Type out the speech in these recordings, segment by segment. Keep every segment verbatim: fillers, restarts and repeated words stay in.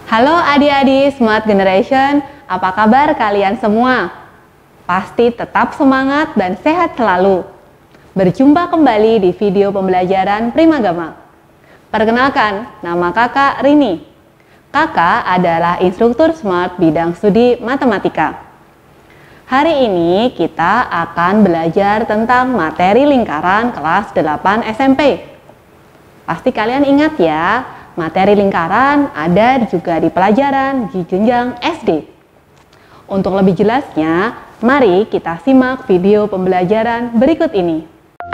Halo adik-adik Smart Generation, apa kabar kalian semua? Pasti tetap semangat dan sehat selalu. Berjumpa kembali di video pembelajaran Primagama. Perkenalkan, nama kakak Rini. Kakak adalah instruktur Smart bidang studi matematika. Hari ini kita akan belajar tentang materi lingkaran kelas delapan S M P. Pasti kalian ingat ya, materi lingkaran ada juga di pelajaran di jenjang S D. Untuk lebih jelasnya, mari kita simak video pembelajaran berikut ini.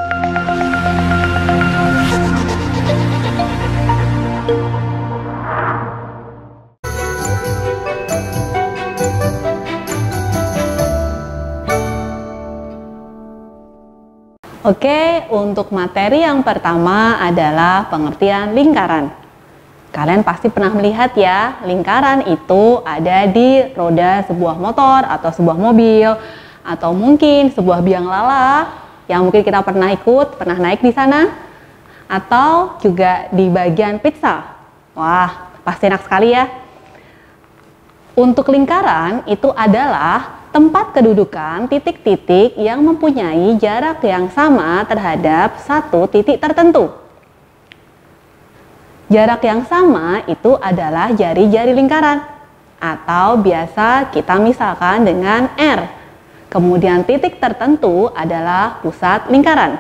Oke, untuk materi yang pertama adalah pengertian lingkaran. Kalian pasti pernah melihat ya, lingkaran itu ada di roda sebuah motor atau sebuah mobil, atau mungkin sebuah biang lala yang mungkin kita pernah ikut, pernah naik di sana, atau juga di bagian pizza. Wah, pasti enak sekali ya. Untuk lingkaran itu adalah tempat kedudukan titik-titik yang mempunyai jarak yang sama terhadap satu titik tertentu. Jarak yang sama itu adalah jari-jari lingkaran, atau biasa kita misalkan dengan R. Kemudian titik tertentu adalah pusat lingkaran.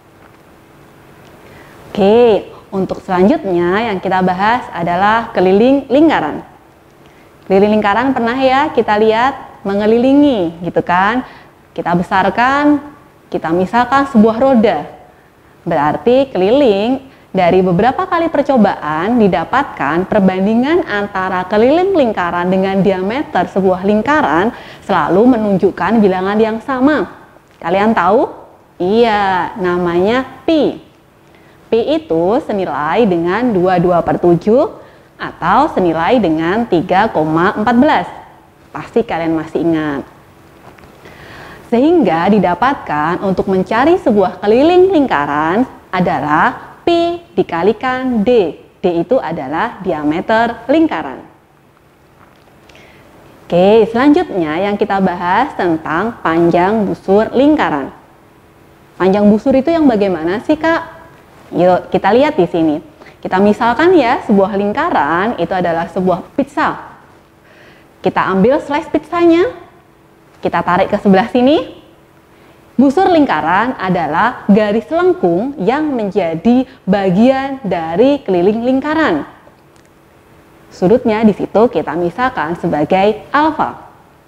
Oke, untuk selanjutnya yang kita bahas adalah keliling lingkaran. Keliling lingkaran pernah ya kita lihat mengelilingi gitu kan. Kita besarkan, kita misalkan sebuah roda. Berarti keliling dari beberapa kali percobaan didapatkan perbandingan antara keliling lingkaran dengan diameter sebuah lingkaran selalu menunjukkan bilangan yang sama. Kalian tahu? Iya, namanya pi. Pi itu senilai dengan dua puluh dua per tujuh atau senilai dengan tiga koma empat belas. Pasti kalian masih ingat. Sehingga didapatkan untuk mencari sebuah keliling lingkaran adalah pi dikalikan d. D itu adalah diameter lingkaran. Oke, selanjutnya yang kita bahas tentang panjang busur lingkaran. Panjang busur itu yang bagaimana sih, Kak? Yuk, kita lihat di sini. Kita misalkan ya, sebuah lingkaran itu adalah sebuah pizza. Kita ambil slice pizzanya, kita tarik ke sebelah sini. Busur lingkaran adalah garis lengkung yang menjadi bagian dari keliling lingkaran. Sudutnya di situ kita misalkan sebagai alfa.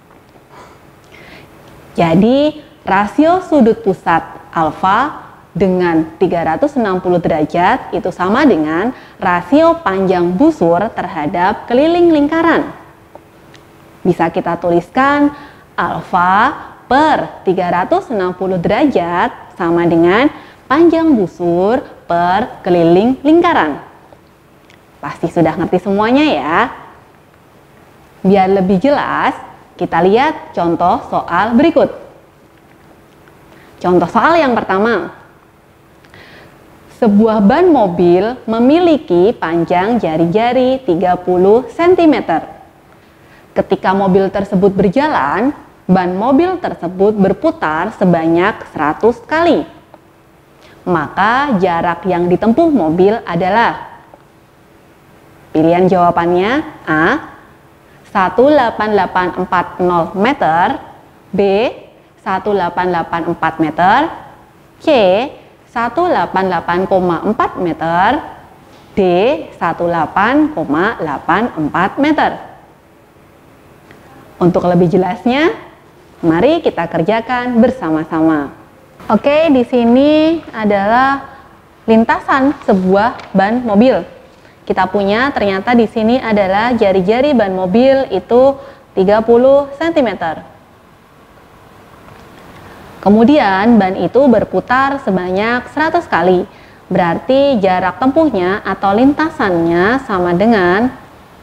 Jadi rasio sudut pusat alfa dengan tiga ratus enam puluh derajat itu sama dengan rasio panjang busur terhadap keliling lingkaran. Bisa kita tuliskan alfa per tiga ratus enam puluh derajat sama dengan panjang busur per keliling lingkaran. Pasti sudah ngerti semuanya ya. Biar lebih jelas, kita lihat contoh soal berikut. Contoh soal yang pertama. Sebuah ban mobil memiliki panjang jari-jari tiga puluh sentimeter. Ketika mobil tersebut berjalan, ban mobil tersebut berputar sebanyak seratus kali. Maka jarak yang ditempuh mobil adalah, pilihan jawabannya A, seribu delapan ratus delapan puluh empat meter, B, seribu delapan ratus delapan puluh empat meter, C, seribu delapan puluh delapan koma empat meter, D, seribu delapan puluh delapan koma delapan empat meter. Untuk lebih jelasnya, mari kita kerjakan bersama-sama. Oke, di sini adalah lintasan sebuah ban mobil. Kita punya ternyata di sini adalah jari-jari ban mobil itu tiga puluh sentimeter. Kemudian ban itu berputar sebanyak seratus kali. Berarti jarak tempuhnya atau lintasannya sama dengan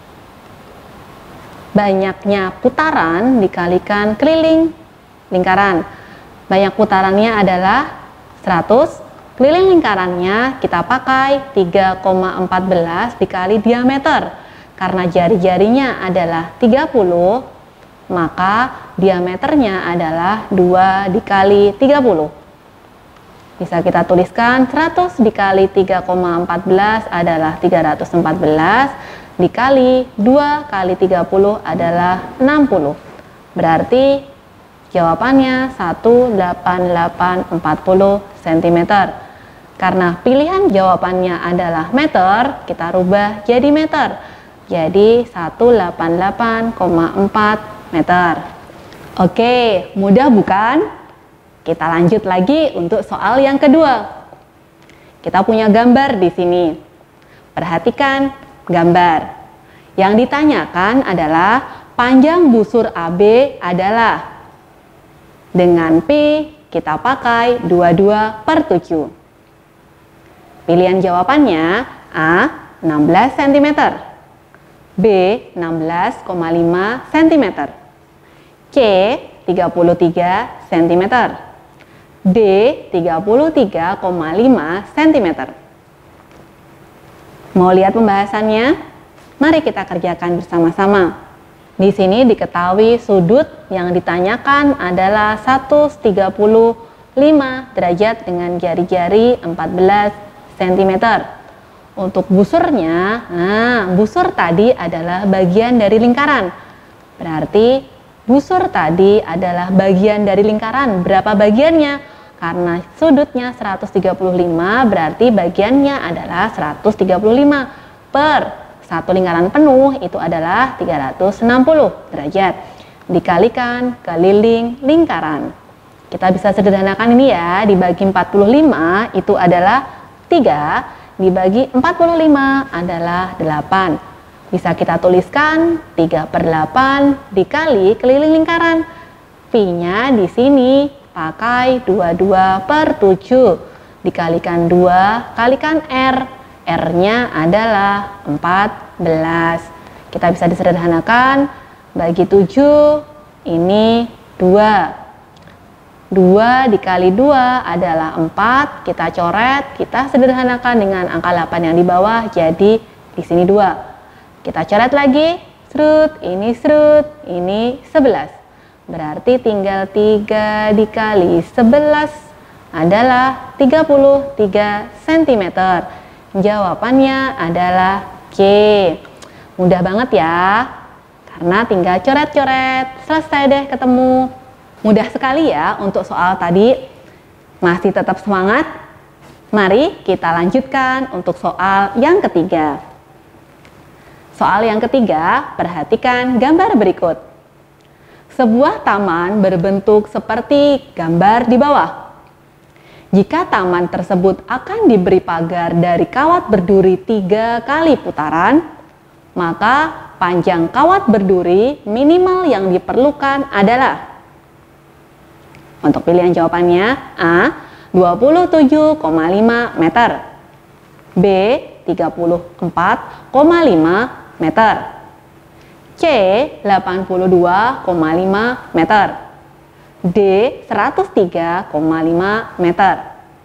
banyaknya putaran dikalikan keliling lingkaran. Banyak putarannya adalah seratus, keliling lingkarannya kita pakai tiga koma empat belas dikali diameter. Karena jari-jarinya adalah tiga puluh, maka diameternya adalah dua dikali tiga puluh. Bisa kita tuliskan seratus dikali tiga koma empat belas adalah tiga ratus empat belas, dikali dua kali tiga puluh adalah enam puluh. Berarti jawabannya seratus delapan puluh delapan koma empat puluh sentimeter. Karena pilihan jawabannya adalah meter, kita rubah jadi meter. Jadi seratus delapan puluh delapan koma empat meter. Oke, mudah bukan? Kita lanjut lagi untuk soal yang kedua. Kita punya gambar di sini. Perhatikan gambar. Yang ditanyakan adalah panjang busur A B adalah, dengan pi kita pakai dua puluh dua per tujuh. Pilihan jawabannya A enam belas sentimeter, B enam belas koma lima sentimeter, C tiga puluh tiga sentimeter, D tiga puluh tiga koma lima sentimeter. Mau lihat pembahasannya? Mari kita kerjakan bersama-sama. Di sini diketahui sudut yang ditanyakan adalah seratus tiga puluh lima derajat dengan jari-jari empat belas sentimeter. Untuk busurnya, nah busur tadi adalah bagian dari lingkaran. Berarti busur tadi adalah bagian dari lingkaran. Berapa bagiannya? Karena sudutnya seratus tiga puluh lima, berarti bagiannya adalah seratus tiga puluh lima per satu lingkaran penuh itu adalah tiga ratus enam puluh derajat. Dikalikan keliling lingkaran. Kita bisa sederhanakan ini ya, dibagi empat puluh lima itu adalah tiga, dibagi empat puluh lima adalah delapan. Bisa kita tuliskan tiga per delapan dikali keliling lingkaran. Pi-nya di sini pakai dua puluh dua per tujuh. Dikalikan dua, kalikan R. R-nya adalah empat belas. Kita bisa disederhanakan, bagi tujuh, ini dua. dua dikali dua adalah empat, kita coret, kita sederhanakan dengan angka delapan yang di bawah, jadi di sini dua. Kita coret lagi, serut, ini serut, ini sebelas. Berarti tinggal tiga dikali sebelas adalah tiga puluh tiga sentimeter. Jawabannya adalah C. Mudah banget ya, karena tinggal coret-coret, selesai deh ketemu. Mudah sekali ya untuk soal tadi. Masih tetap semangat? Mari kita lanjutkan untuk soal yang ketiga. Soal yang ketiga, perhatikan gambar berikut. Sebuah taman berbentuk seperti gambar di bawah. Jika taman tersebut akan diberi pagar dari kawat berduri tiga kali putaran, maka panjang kawat berduri minimal yang diperlukan adalah, untuk pilihan jawabannya A dua puluh tujuh koma lima meter, B tiga puluh empat koma lima meter, C delapan puluh dua koma lima meter, D seratus tiga koma lima meter.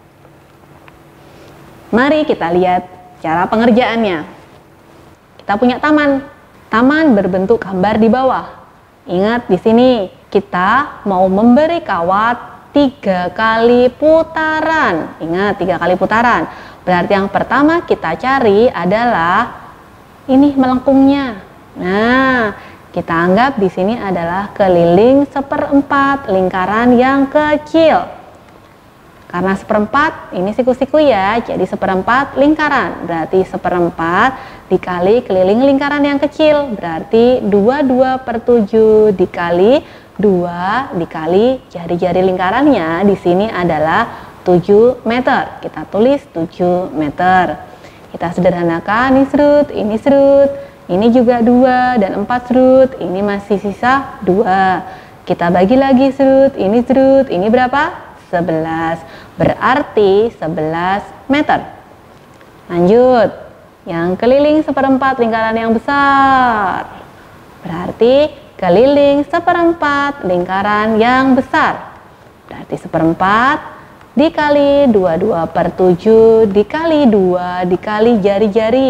Mari kita lihat cara pengerjaannya. Kita punya taman. Taman berbentuk gambar di bawah. Ingat di sini kita mau memberi kawat tiga kali putaran. Ingat tiga kali putaran. Berarti yang pertama kita cari adalah ini melengkungnya. Nah, kita anggap di sini adalah keliling seperempat lingkaran yang kecil. Karena seperempat ini siku-siku ya, jadi seperempat lingkaran. Berarti seperempat dikali keliling lingkaran yang kecil. Berarti dua puluh dua per tujuh dikali dua dikali jari-jari lingkarannya di sini adalah tujuh meter. Kita tulis tujuh meter. Kita sederhanakan, ini serut, ini serut. Ini juga dua dan empat serut, ini masih sisa dua. Kita bagi lagi serut, ini serut, ini berapa? sebelas. Berarti sebelas meter. Lanjut. Yang keliling seperempat lingkaran yang besar. Berarti keliling seperempat lingkaran yang besar. Berarti seperempat dikali dua puluh dua per tujuh dikali dua dikali jari-jari.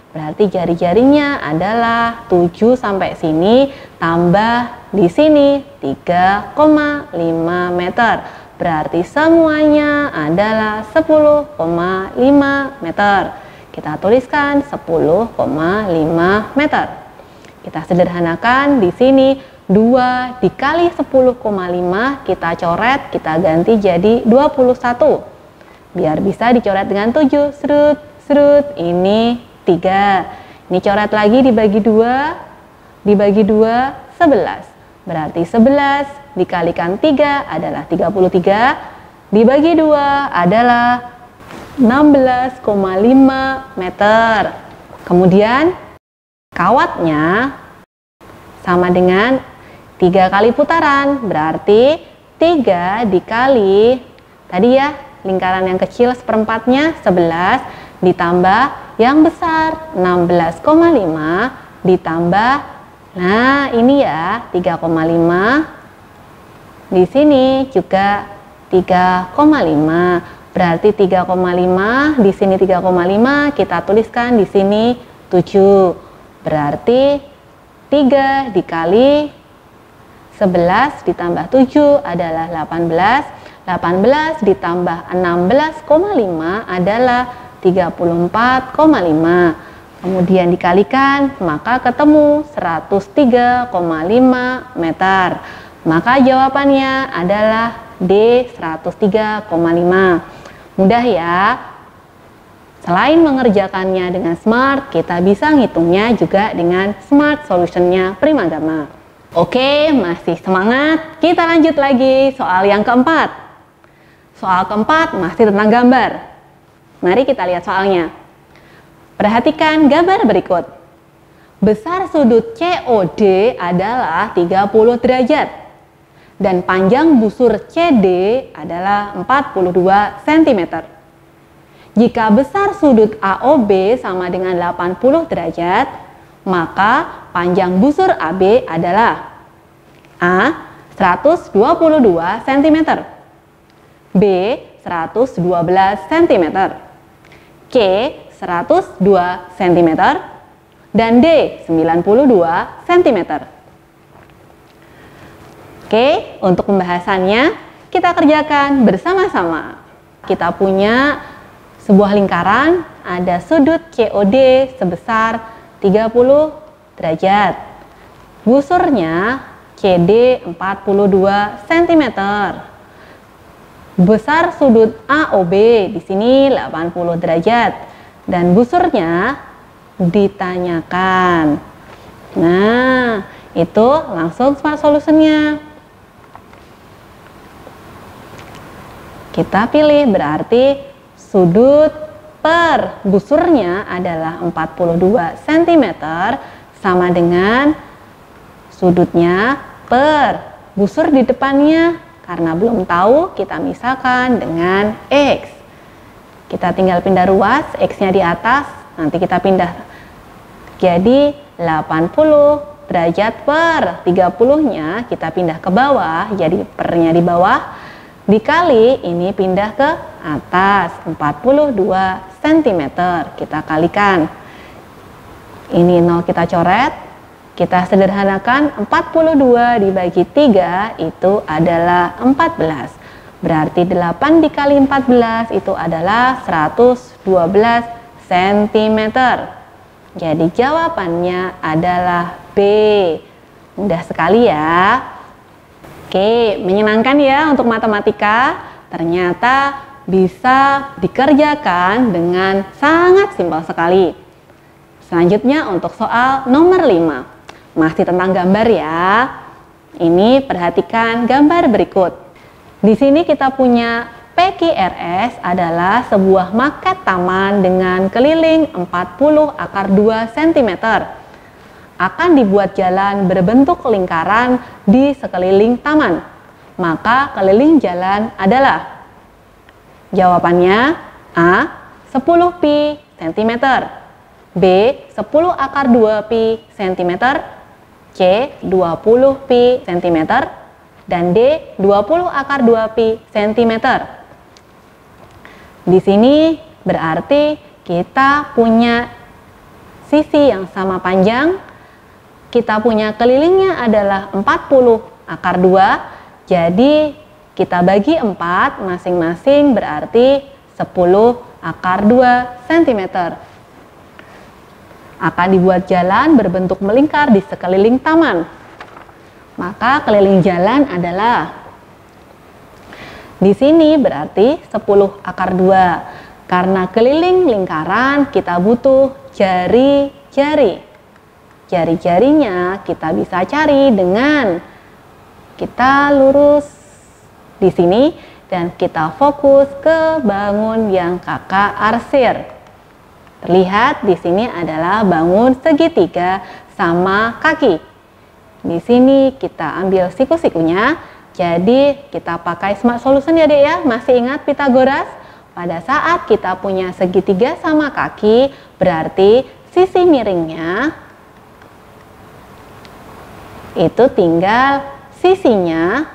Berarti jari-jarinya adalah tujuh sampai sini tambah di sini tiga koma lima meter. Berarti semuanya adalah sepuluh koma lima meter. Kita tuliskan sepuluh koma lima meter. Kita sederhanakan di sini dua dikali sepuluh koma lima kita coret, kita ganti jadi dua puluh satu. Biar bisa dicoret dengan tujuh, serut, serut, ini tiga. Ini coret lagi dibagi dua, dibagi dua, sebelas. Berarti sebelas dikalikan tiga adalah tiga puluh tiga, dibagi dua adalah enam belas koma lima meter. Kemudian kawatnya sama dengan tiga kali putaran, berarti tiga dikali tadi ya lingkaran yang kecil seperempatnya sebelas ditambah yang besar enam belas koma lima ditambah, nah ini ya tiga koma lima, di sini juga tiga koma lima, berarti tiga koma lima, di sini tiga koma lima, kita tuliskan di sini tujuh, berarti tiga dikali sebelas ditambah tujuh adalah delapan belas, delapan belas ditambah enam belas koma lima adalah tiga puluh empat koma lima. Kemudian dikalikan, maka ketemu seratus tiga koma lima meter. Maka jawabannya adalah D, seratus tiga koma lima. Mudah ya. Selain mengerjakannya dengan Smart, kita bisa ngitungnya juga dengan Smart Solution-nya Primagama. Oke, masih semangat? Kita lanjut lagi soal yang keempat. Soal keempat masih tentang gambar. Mari kita lihat soalnya. Perhatikan gambar berikut. Besar sudut C O D adalah tiga puluh derajat dan panjang busur C D adalah empat puluh dua sentimeter. Jika besar sudut A O B sama dengan delapan puluh derajat, maka panjang busur A B adalah A. seratus dua puluh dua sentimeter, B. seratus dua belas sentimeter, C. seratus dua sentimeter, dan D. sembilan puluh dua sentimeter. Oke, untuk pembahasannya kita kerjakan bersama-sama. Kita punya sebuah lingkaran, ada sudut C O D sebesar tiga puluh derajat. Busurnya C D empat puluh dua sentimeter. Besar sudut A O B di sini delapan puluh derajat dan busurnya ditanyakan. Nah, itu langsung Smart Solution-nya. Kita pilih, berarti sudut per busurnya adalah empat puluh dua sentimeter sama dengan sudutnya per busur di depannya. Karena belum tahu, kita misalkan dengan X. Kita tinggal pindah ruas, X-nya di atas, nanti kita pindah. Jadi delapan puluh derajat per tiga puluh-nya kita pindah ke bawah, jadi pernya di bawah. Dikali ini pindah ke atas, empat puluh dua sentimeter. Kita kalikan. Ini nol kita coret. Kita sederhanakan, empat puluh dua dibagi tiga itu adalah empat belas. Berarti delapan dikali empat belas itu adalah seratus dua belas sentimeter. Jadi jawabannya adalah B. Mudah sekali ya. Oke, menyenangkan ya untuk matematika. Ternyata bisa dikerjakan dengan sangat simpel sekali. Selanjutnya untuk soal nomor lima. Masih tentang gambar ya. Ini perhatikan gambar berikut. Di sini kita punya P Q R S adalah sebuah maket taman dengan keliling empat puluh akar dua sentimeter. Akan dibuat jalan berbentuk lingkaran di sekeliling taman. Maka keliling jalan adalah, jawabannya A. sepuluh pi sentimeter, B. sepuluh akar dua pi sentimeter, C. dua puluh pi sentimeter, dan D. dua puluh akar dua pi sentimeter. Di sini berarti kita punya sisi yang sama panjang. Kita punya kelilingnya adalah empat puluh akar dua. Jadi kita bagi empat, masing-masing berarti sepuluh akar dua sentimeter. Akan dibuat jalan berbentuk melingkar di sekeliling taman. Maka keliling jalan adalah di sini berarti sepuluh akar dua. Karena keliling lingkaran kita butuh jari-jari. Jari-jarinya kita bisa cari dengan kita lurus di sini dan kita fokus ke bangun yang kakak arsir. Terlihat di sini adalah bangun segitiga sama kaki. Di sini kita ambil siku-sikunya. Jadi kita pakai smart solution ya dek ya. Masih ingat Pitagoras? Pada saat kita punya segitiga sama kaki, berarti sisi miringnya itu tinggal sisinya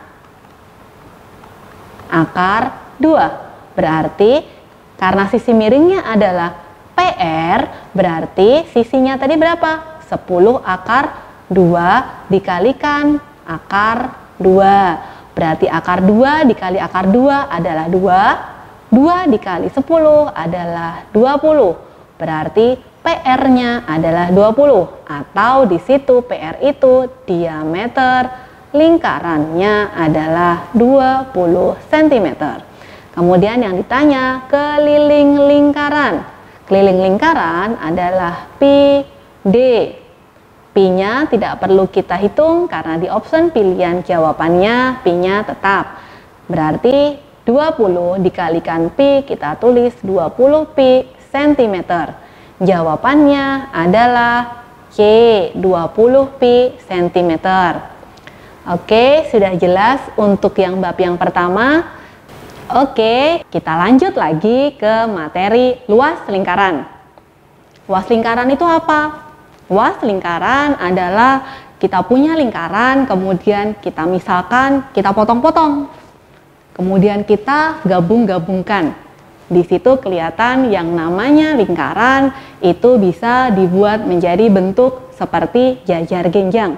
akar dua. Berarti karena sisi miringnya adalah P R, berarti sisinya tadi berapa? sepuluh akar dua dikalikan akar dua. Berarti akar dua dikali akar dua adalah dua. dua dikali sepuluh adalah dua puluh. Berarti P R-nya adalah dua puluh. Atau di situ P R itu diameter lingkarannya adalah dua puluh sentimeter. Kemudian yang ditanya keliling lingkaran. Keliling lingkaran adalah pi D. Pi-nya tidak perlu kita hitung karena di option pilihan jawabannya pi-nya tetap. Berarti dua puluh dikalikan pi kita tulis dua puluh pi sentimeter. Jawabannya adalah C, dua puluh pi sentimeter. Oke, sudah jelas untuk yang bab yang pertama. Oke, kita lanjut lagi ke materi luas lingkaran. Luas lingkaran itu apa? Luas lingkaran adalah kita punya lingkaran, kemudian kita misalkan kita potong-potong. Kemudian kita gabung-gabungkan. Di situ kelihatan yang namanya lingkaran itu bisa dibuat menjadi bentuk seperti jajar genjang.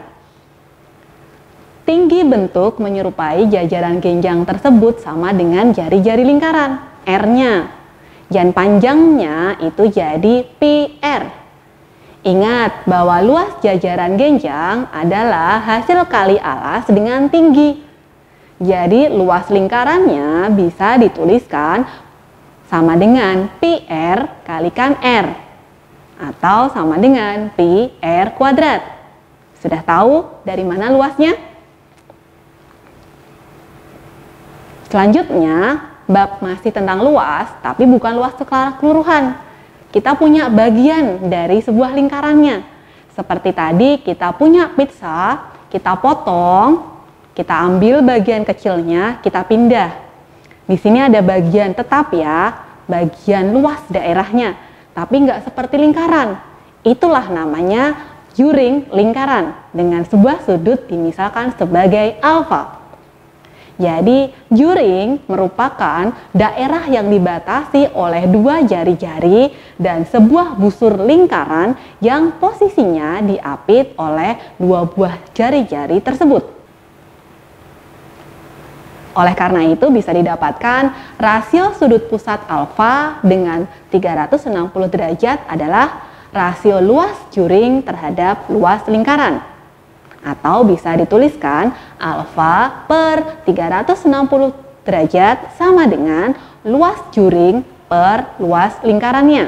Tinggi bentuk menyerupai jajaran genjang tersebut sama dengan jari-jari lingkaran, R-nya. Dan panjangnya itu jadi pi R. Ingat bahwa luas jajaran genjang adalah hasil kali alas dengan tinggi. Jadi luas lingkarannya bisa dituliskan sama dengan pi R kalikan R. Atau sama dengan pi R kuadrat. Sudah tahu dari mana luasnya? Selanjutnya, bab masih tentang luas, tapi bukan luas secara keseluruhan. Kita punya bagian dari sebuah lingkarannya. Seperti tadi, kita punya pizza, kita potong, kita ambil bagian kecilnya, kita pindah. Di sini ada bagian tetap ya, bagian luas daerahnya, tapi nggak seperti lingkaran. Itulah namanya juring lingkaran, dengan sebuah sudut dimisalkan sebagai alfa. Jadi, juring merupakan daerah yang dibatasi oleh dua jari-jari dan sebuah busur lingkaran yang posisinya diapit oleh dua buah jari-jari tersebut. Oleh karena itu, bisa didapatkan rasio sudut pusat alfa dengan tiga ratus enam puluh derajat adalah rasio luas juring terhadap luas lingkaran. Atau bisa dituliskan alfa per tiga ratus enam puluh derajat sama dengan luas juring per luas lingkarannya.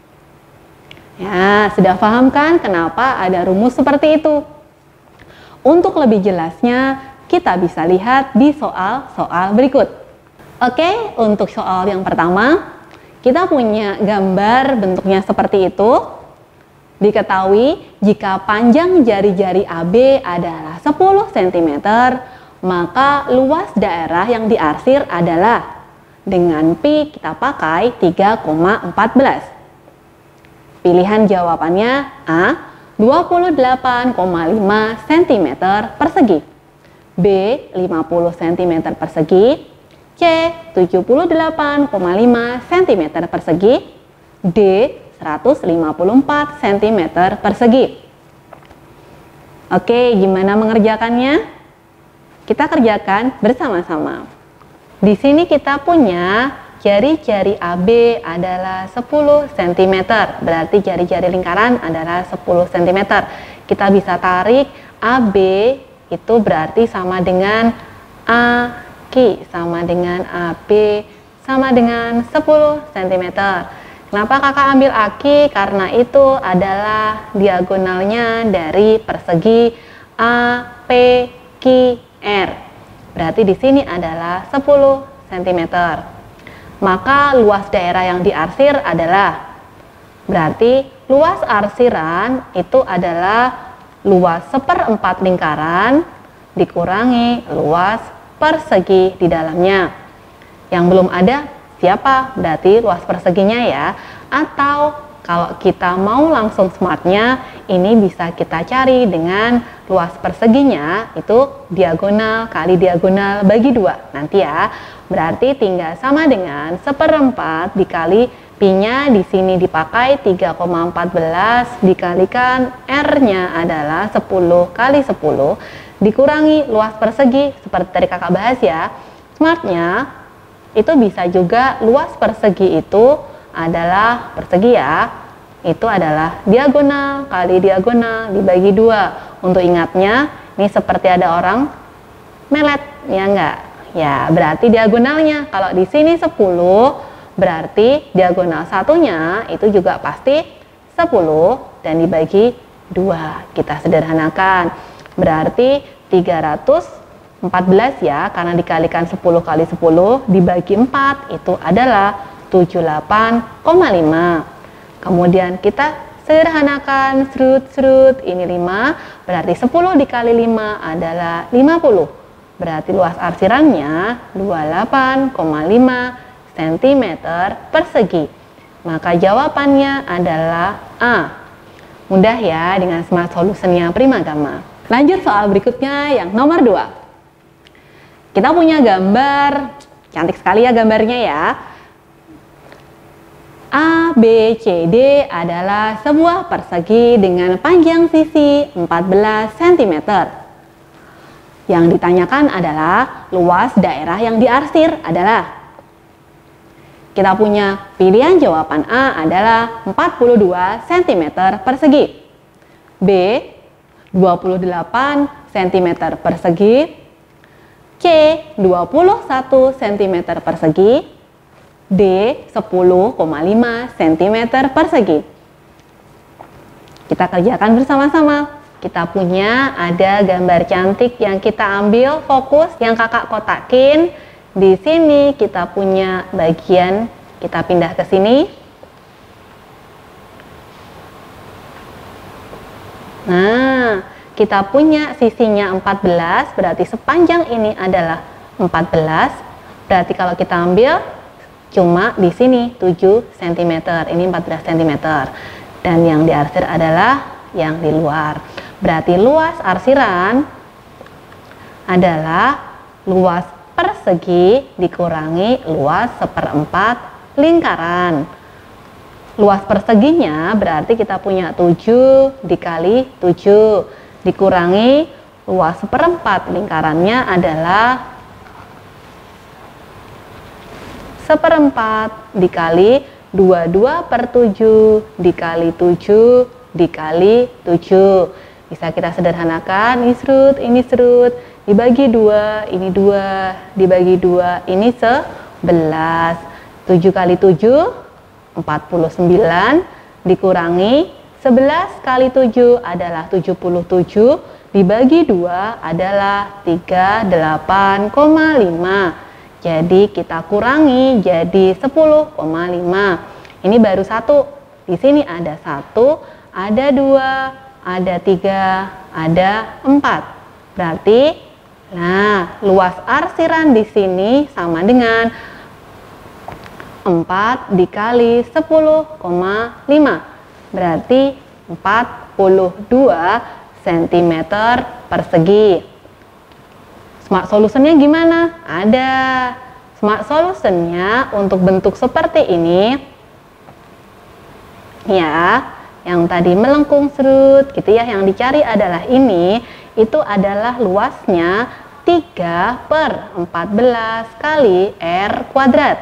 Ya, sudah paham kan kenapa ada rumus seperti itu? Untuk lebih jelasnya, kita bisa lihat di soal-soal berikut. Oke, untuk soal yang pertama, kita punya gambar bentuknya seperti itu. Diketahui jika panjang jari-jari A B adalah sepuluh sentimeter, maka luas daerah yang diarsir adalah dengan pi kita pakai tiga koma satu empat. Pilihan jawabannya A, dua puluh delapan koma lima sentimeter persegi, B, lima puluh sentimeter persegi, C, tujuh puluh delapan koma lima sentimeter persegi, D, seratus lima puluh empat sentimeter persegi. Oke, gimana mengerjakannya? Kita kerjakan bersama-sama. Di sini kita punya jari-jari A B adalah sepuluh sentimeter, berarti jari-jari lingkaran adalah sepuluh sentimeter. Kita bisa tarik A B itu berarti sama dengan A Q, sama dengan A B, sama dengan sepuluh sentimeter. Kenapa kakak ambil A Q? Karena itu adalah diagonalnya dari persegi A P Q R. Berarti di sini adalah sepuluh sentimeter. Maka luas daerah yang diarsir adalah, berarti luas arsiran itu adalah luas seperempat lingkaran dikurangi luas persegi di dalamnya. Yang belum ada siapa? Berarti luas perseginya ya. Atau kalau kita mau langsung smartnya, ini bisa kita cari dengan luas perseginya itu diagonal kali diagonal bagi dua nanti ya. Berarti tinggal sama dengan seperempat dikali pi-nya di sini dipakai tiga koma satu empat dikalikan R-nya adalah sepuluh kali sepuluh dikurangi luas persegi seperti tadi kakak bahas ya. Smartnya itu bisa juga luas persegi itu adalah persegi ya, itu adalah diagonal kali diagonal dibagi dua. Untuk ingatnya, ini seperti ada orang melet, ya enggak? Ya, berarti diagonalnya. Kalau di sini sepuluh, berarti diagonal satunya itu juga pasti sepuluh dan dibagi dua. Kita sederhanakan. Berarti tiga ratus empat belas ya, karena dikalikan sepuluh kali sepuluh dibagi empat itu adalah tujuh puluh delapan koma lima. Kemudian kita sederhanakan, serut-serut, ini lima, berarti sepuluh dikali lima adalah lima puluh. Berarti luas arsirannya dua puluh delapan koma lima sentimeter persegi. Maka jawabannya adalah A. Mudah ya dengan Smart Solution-nya Primagama. Lanjut soal berikutnya yang nomor dua. Kita punya gambar, cantik sekali ya gambarnya ya. A, B, C, D adalah sebuah persegi dengan panjang sisi empat belas sentimeter. Yang ditanyakan adalah luas daerah yang diarsir adalah. Kita punya pilihan jawaban A adalah empat puluh dua sentimeter persegi. B, dua puluh delapan sentimeter persegi. C, dua puluh satu sentimeter persegi. D, sepuluh koma lima sentimeter persegi. Kita kerjakan bersama-sama. Kita punya ada gambar cantik yang kita ambil fokus, yang kakak kotakin. Di sini kita punya bagian, kita pindah ke sini. Nah, kita punya sisinya empat belas, berarti sepanjang ini adalah empat belas. Berarti kalau kita ambil cuma di sini tujuh sentimeter, ini empat belas sentimeter. Dan yang diarsir adalah yang di luar. Berarti luas arsiran adalah luas persegi dikurangi luas seperempat lingkaran. Luas perseginya berarti kita punya tujuh dikali tujuh dikurangi luas seperempat lingkarannya adalah seperempat dikali dua puluh dua per tujuh dikali tujuh dikali tujuh. Bisa kita sederhanakan, ini serut, ini serut, dibagi dua, ini dua, dibagi dua, ini sebelas. tujuh kali tujuh, empat puluh sembilan, dikurangi sebelas kali tujuh adalah tujuh puluh tujuh, dibagi dua adalah tiga puluh delapan koma lima. Jadi kita kurangi jadi sepuluh koma lima. Ini baru satu. Di sini ada satu, ada dua, ada tiga, ada empat. Berarti, nah luas arsiran di sini sama dengan empat dikali sepuluh koma lima. Berarti empat puluh dua sentimeter persegi. Smart Solution-nya gimana? Ada. Smart Solution-nya untuk bentuk seperti ini, Ya, yang tadi melengkung serut gitu ya, yang dicari adalah ini, itu adalah luasnya tiga per empat belas kali R kuadrat.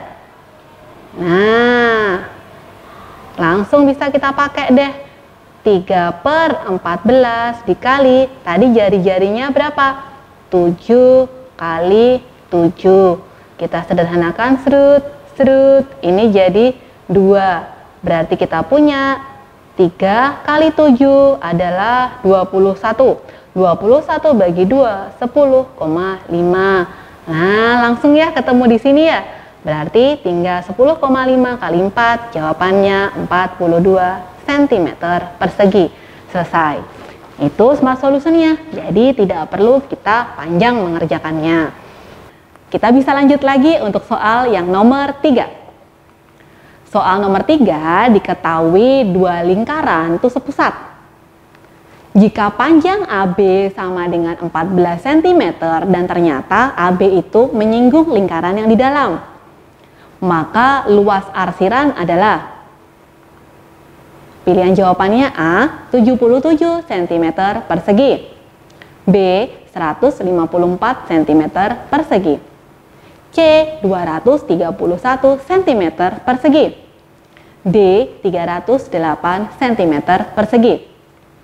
Nah, langsung bisa kita pakai deh. tiga per empat belas dikali, tadi jari-jarinya berapa? tujuh kali tujuh. Kita sederhanakan serut, serut. Ini jadi dua. Berarti kita punya tiga kali tujuh adalah dua puluh satu. dua puluh satu bagi dua, sepuluh koma lima. Nah, langsung ya ketemu di sini ya. Berarti tinggal sepuluh koma lima kali empat, jawabannya empat puluh dua sentimeter persegi. Selesai. Itu smart solutionnya. Jadi tidak perlu kita panjang mengerjakannya. Kita bisa lanjut lagi untuk soal yang nomor tiga. Soal nomor tiga, diketahui dua lingkaran itu sepusat. Jika panjang A B sama dengan empat belas sentimeter dan ternyata A B itu menyinggung lingkaran yang di dalam, maka luas arsiran adalah, pilihan jawabannya A, tujuh puluh tujuh sentimeter persegi, B, seratus lima puluh empat sentimeter persegi, C, dua ratus tiga puluh satu sentimeter persegi, D, tiga ratus delapan sentimeter persegi.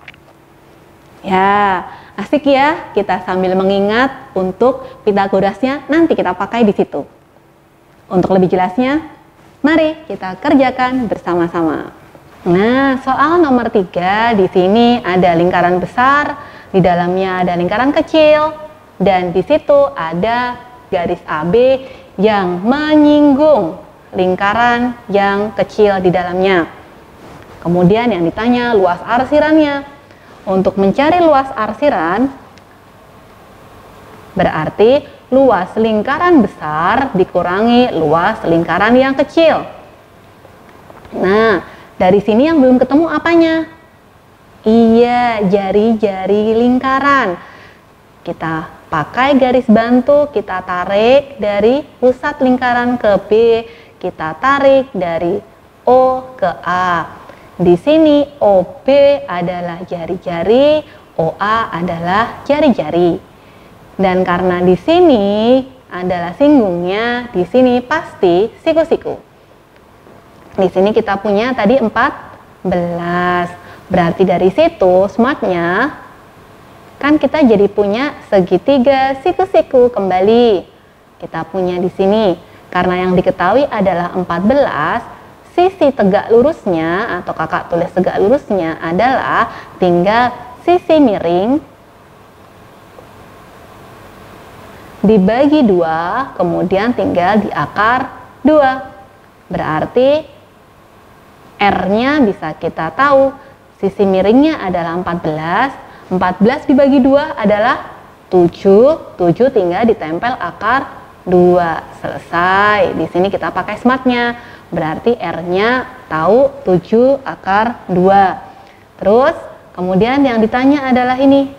Ya, asik ya, kita sambil mengingat untuk Pitagorasnya nanti kita pakai di situ. Untuk lebih jelasnya, mari kita kerjakan bersama-sama. Nah, soal nomor tiga, di sini ada lingkaran besar, di dalamnya ada lingkaran kecil, dan di situ ada garis A B yang menyinggung lingkaran yang kecil di dalamnya. Kemudian yang ditanya luas arsirannya. Untuk mencari luas arsiran, berarti luas lingkaran besar dikurangi luas lingkaran yang kecil. Nah, dari sini yang belum ketemu apanya? Iya, jari-jari lingkaran. Kita pakai garis bantu, kita tarik dari pusat lingkaran ke B, kita tarik dari O ke A. Di sini O B adalah jari-jari, O A adalah jari-jari. Dan karena di sini adalah singgungnya, di sini pasti siku-siku. Di sini kita punya tadi empat belas. Berarti dari situ smartnya kan kita jadi punya segitiga siku-siku kembali. Kita punya di sini. Karena yang diketahui adalah empat belas, sisi tegak lurusnya atau kakak tulis tegak lurusnya adalah tinggal sisi miring dibagi dua, kemudian tinggal di akar dua. Berarti R-nya bisa kita tahu, sisi miringnya adalah empat belas, empat belas dibagi dua adalah tujuh, tujuh tinggal ditempel akar dua. Selesai. Di sini kita pakai smartnya. Berarti R-nya tahu tujuh akar dua. Terus, kemudian yang ditanya adalah ini.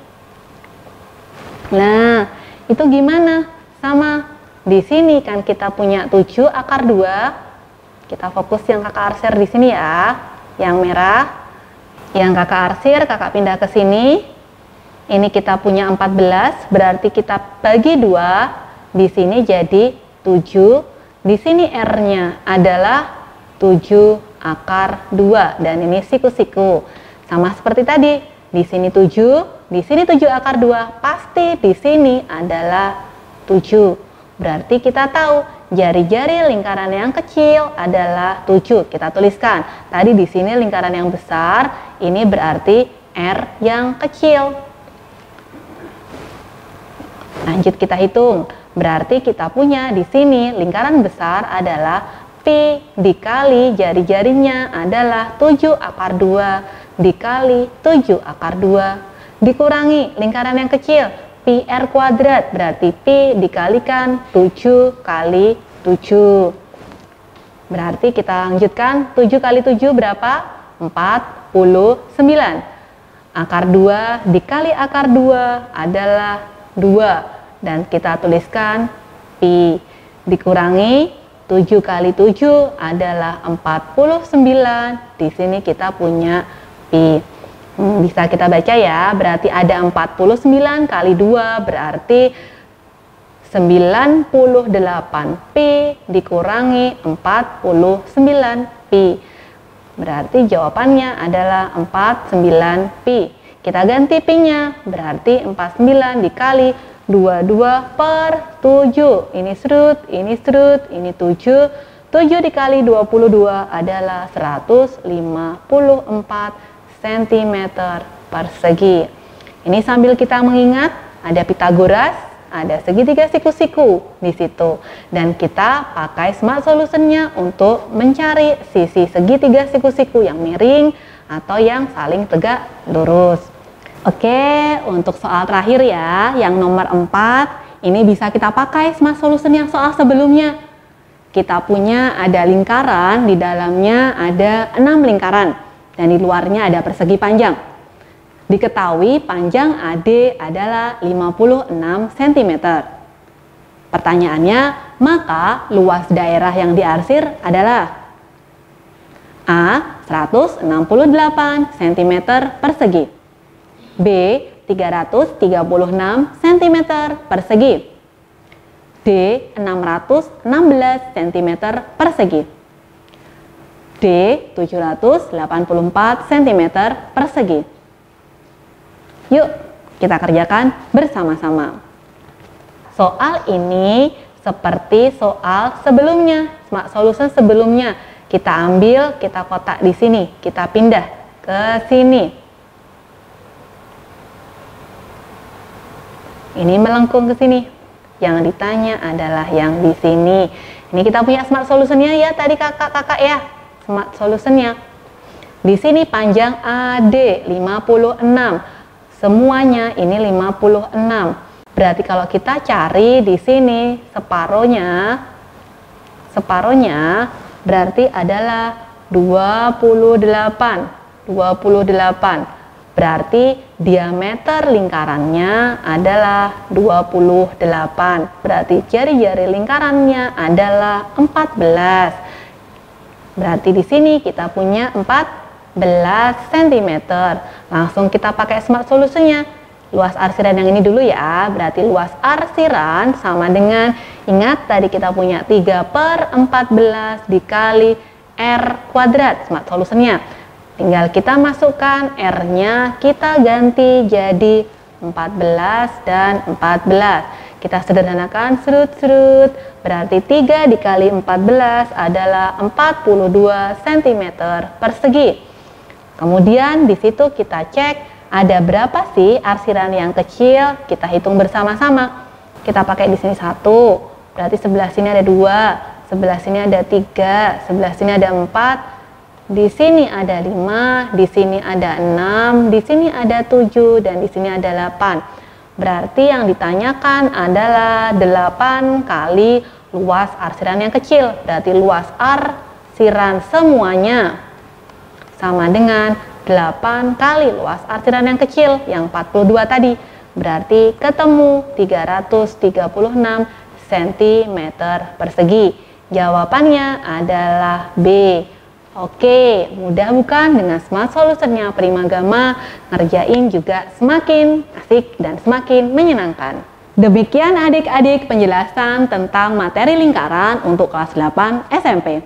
Nah, itu gimana? Sama. Di sini kan kita punya tujuh akar dua. Kita fokus yang kakak arsir di sini ya. Yang merah. Yang kakak arsir, kakak pindah ke sini. Ini kita punya empat belas, berarti kita bagi dua. Di sini jadi tujuh. Di sini R-nya adalah tujuh akar dua dan ini siku-siku. Sama seperti tadi, di sini tujuh, di sini tujuh akar dua, pasti di sini adalah tujuh. Berarti kita tahu jari-jari lingkaran yang kecil adalah tujuh. Kita tuliskan. Tadi di sini lingkaran yang besar, ini berarti R yang kecil. Lanjut kita hitung. Berarti kita punya di sini lingkaran besar adalah Pi dikali jari-jarinya adalah tujuh akar dua dikali tujuh akar dua dikurangi lingkaran yang kecil Pi R kuadrat, berarti Pi dikalikan tujuh kali tujuh. Berarti kita lanjutkan, tujuh kali tujuh berapa? empat puluh sembilan. Akar dua dikali akar dua adalah dua. Dan kita tuliskan Pi dikurangi tujuh kali tujuh adalah empat puluh sembilan. Di sini kita punya pi. Hmm, bisa kita baca ya, berarti ada empat puluh sembilan kali dua berarti sembilan puluh delapan pi dikurangi empat puluh sembilan pi. Berarti jawabannya adalah empat puluh sembilan pi. Kita ganti pi-nya, berarti empat puluh sembilan dikali dua puluh dua per tujuh. Ini serut, ini serut, ini tujuh. tujuh dikali dua puluh dua adalah seratus lima puluh empat sentimeter persegi. Ini sambil kita mengingat, ada Pitagoras, ada segitiga siku-siku di situ. Dan kita pakai Smart Solution-nya untuk mencari sisi segitiga siku-siku yang miring atau yang saling tegak lurus. Oke, untuk soal terakhir ya, yang nomor empat, ini bisa kita pakai Smart Solution yang soal sebelumnya. Kita punya ada lingkaran, di dalamnya ada enam lingkaran, dan di luarnya ada persegi panjang. Diketahui panjang A D adalah lima puluh enam sentimeter. Pertanyaannya, maka luas daerah yang diarsir adalah A. seratus enam puluh delapan sentimeter persegi, B. tiga ratus tiga puluh enam sentimeter persegi, D. enam ratus enam belas sentimeter persegi, D. tujuh ratus delapan puluh empat sentimeter persegi. Yuk, kita kerjakan bersama-sama. Soal ini seperti soal sebelumnya, Smart Solution sebelumnya. Kita ambil, kita kotak di sini, kita pindah ke sini. Ini melengkung ke sini. Yang ditanya adalah yang di sini. Ini kita punya Smart Solution-nya ya, tadi kakak-kakak ya. Smart Solution-nya. Di sini panjang A D lima puluh enam. Semuanya ini lima puluh enam. Berarti kalau kita cari di sini separohnya, separohnya berarti adalah dua puluh delapan. dua puluh delapan. Berarti diameter lingkarannya adalah dua puluh delapan. Berarti jari-jari lingkarannya adalah empat belas. Berarti di sini kita punya empat belas sentimeter. Langsung kita pakai Smart Solution-nya. Luas arsiran yang ini dulu ya. Berarti luas arsiran sama dengan, ingat tadi kita punya tiga per empat belas dikali R kuadrat. Smart Solution-nya. Tinggal kita masukkan R-nya, kita ganti jadi empat belas dan empat belas. Kita sederhanakan serut-serut. Berarti tiga dikali empat belas adalah empat puluh dua sentimeter persegi. Kemudian di situ kita cek ada berapa sih arsiran yang kecil, kita hitung bersama-sama. Kita pakai di sini satu, berarti sebelah sini ada dua, sebelah sini ada tiga, sebelah sini ada empat, di sini ada lima, di sini ada enam, di sini ada tujuh, dan di sini ada delapan. Berarti yang ditanyakan adalah delapan kali luas arsiran yang kecil. Berarti luas arsiran semuanya sama dengan delapan kali luas arsiran yang kecil yang empat puluh dua tadi. Berarti ketemu tiga ratus tiga puluh enam sentimeter persegi. Jawabannya adalah B. Oke, mudah bukan? Dengan Smart Solution-nya Primagama ngerjain juga semakin asik dan semakin menyenangkan. Demikian adik-adik penjelasan tentang materi lingkaran untuk kelas delapan S M P.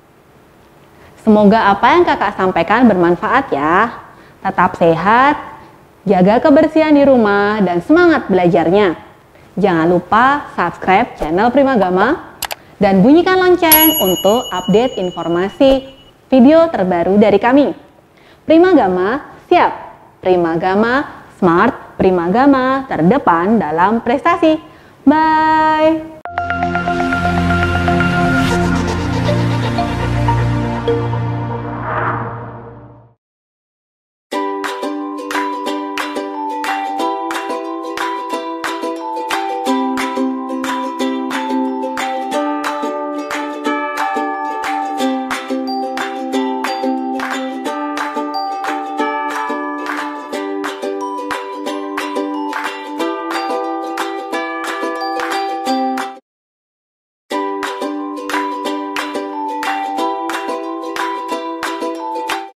Semoga apa yang kakak sampaikan bermanfaat ya. Tetap sehat, jaga kebersihan di rumah, dan semangat belajarnya. Jangan lupa subscribe channel Primagama dan bunyikan lonceng untuk update informasi video terbaru dari kami. Primagama siap. Primagama smart. Primagama terdepan dalam prestasi. Bye.